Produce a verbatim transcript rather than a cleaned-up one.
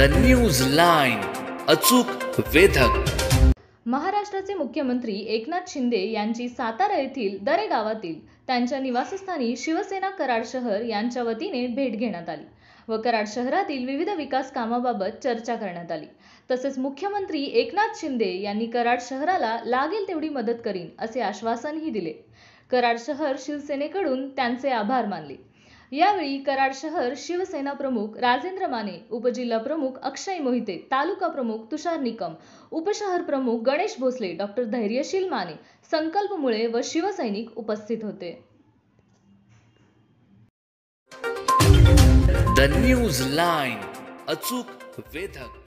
The news line, अचूक वेधक। महाराष्ट्राचे मुख्यमंत्री एकनाथ शिंदे यांची सातारा येथील दरे गावातील त्यांच्या निवासस्थानी शिवसेना कराड शहर यांच्या वतीने भेट घेण्यात आली व कराड शहरातील विविध विकास कामाबाबत चर्चा करण्यात आली। तसेच मुख्यमंत्री एकनाथ शिंदे यांनी कराड शहराला लागेल तेवढी मदत करीन असे आश्वासनही दिले। कराड शहर शिवसेनेकडून त्यांचे आभार मानले। यावेळी कराड शहर शिवसेना प्रमुख राजेंद्र माने, उपजिल्हा प्रमुख अक्षय मोहिते, तालुका प्रमुख तुषार निकम, उपशहर प्रमुख गणेश भोसले, डॉक्टर धैर्यशील माने, संकल्प मुळे व शिवसैनिक उपस्थित होते। द न्यूज लाईन, अचूक वेधक।